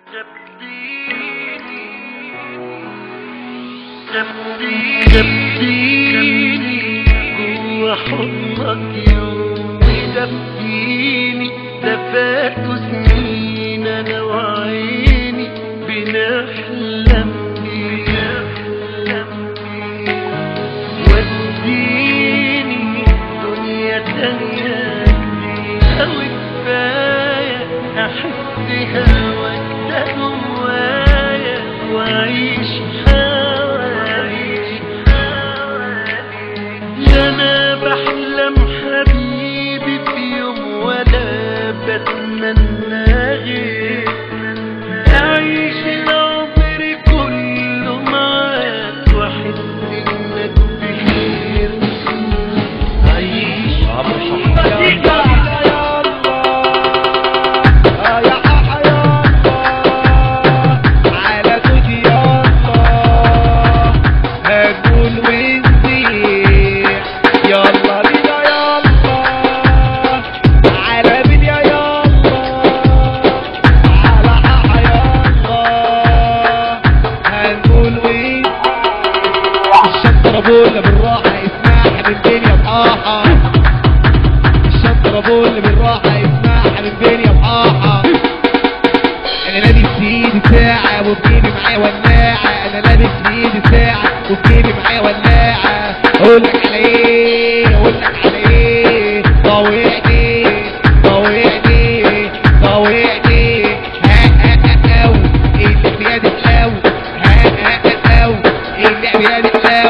خبيني جوا حضنك يوم ودفيني، ده فاتوا سنين انا وعيني بنحلم بيه. وديني دنيا تانية جديدة وكفاية احس هواك ده جوايا واعيش بحلم حبيبي في يوم ولا بتمنى غير أعيش العمر كله معاك وأحس إنك بخير. عيش بقول بالراحة اسمعها من بين يا بحاحة، الشنطرة بقول بالراحة اسمعها من بين يا بحاحة. أنا لابس في إيدي ساعة وبجيبي معايا ولاعة، أنا لابس في إيدي ساعة وبجيبي معايا ولاعة. أقولك على إيه أقولك على إيه، طاوعني طاوعني طاوعني. أو اللي بيدي الأو أو اللي بيدي الأو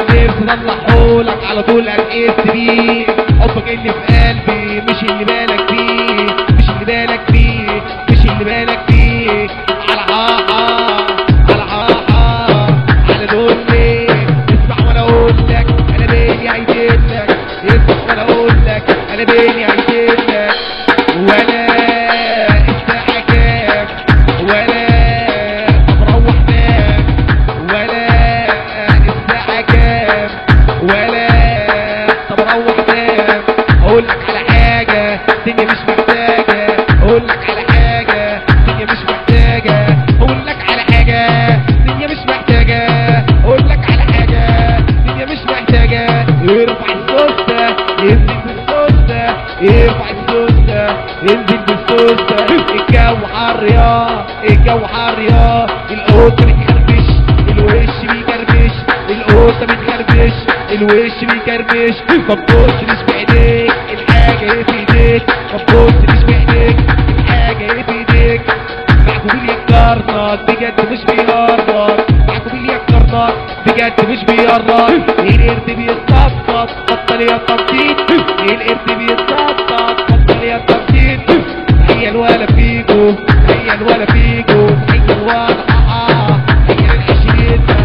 طلعهولك على طول هتقيس بيه. حبك اللي في قلبي مش اللي بالك فيه، مش اللي بالك فيه، مش اللي بالك فيه. على حاحة على حاحة على دول ليه. اسمع وانا اقول لك انا بيني هيدلك، اسمع وانا اقول لك انا بيني هيدلك. ولا الساعة كام ولا مروح نام، ولا الساعة كام ولا طب اروح نام. اقولك على حاجة الدنيا مش محتاجة، اقولك على حاجة الدنيا مش محتاجة، اقولك على حاجة الدنيا مش محتاجة، اقولك على حاجة الدنيا مش محتاجة. يرفع السوستة ينزل بالسوستة، يرفع السوستة ينزل بالسوستة. الجو حر يا الجو حر يا، القطة بتخربش الوش بيكربش، القطة بتخربش الوش بيكربش. ما تبصش بايديك الحاجة ايه في ايديك، ما تبصش بايديك الحاجة ايه في ايديك. معكوبيل يكرنك بجد مش بيهرج، معكوبيل يكرنك بجد مش بيهرج. القرد بيتنطط بطل يا تنطيط، القرد بيتنطط بطل يا تنطيط. هي الولا فيكو هي الولا فيكو هي الولا هي العشرينة.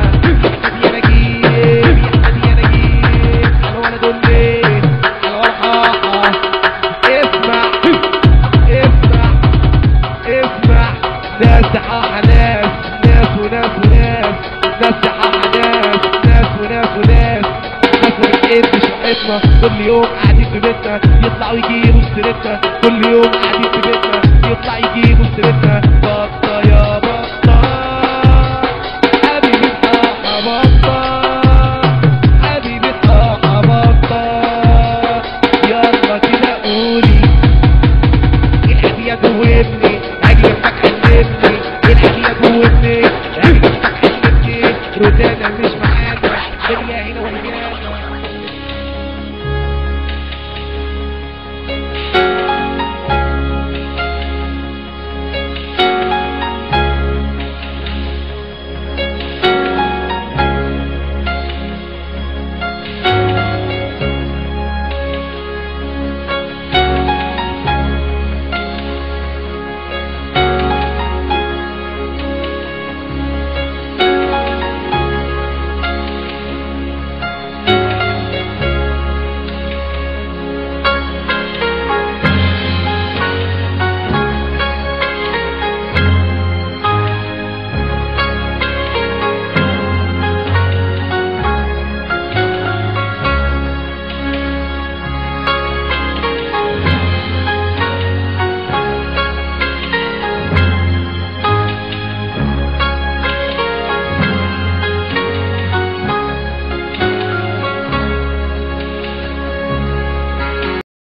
ناس صحاحة ناس ناس وناس وناس، ناس صحاحة ناس ناس وناس وناس. ناس ما بتقدش راحتنا كل يوم قاعدين في بيتنا، يطلعوا يجيبوا سيرتنا كل يوم قاعدين في بيتنا.